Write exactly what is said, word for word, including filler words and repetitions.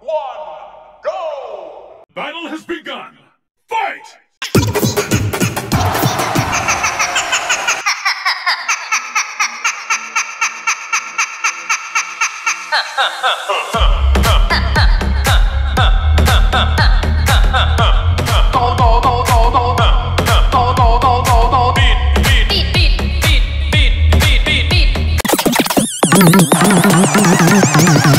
one, go! Battle has begun! Fight! Beat, beat, beat, beat, beat, beat, beat, beat, beat.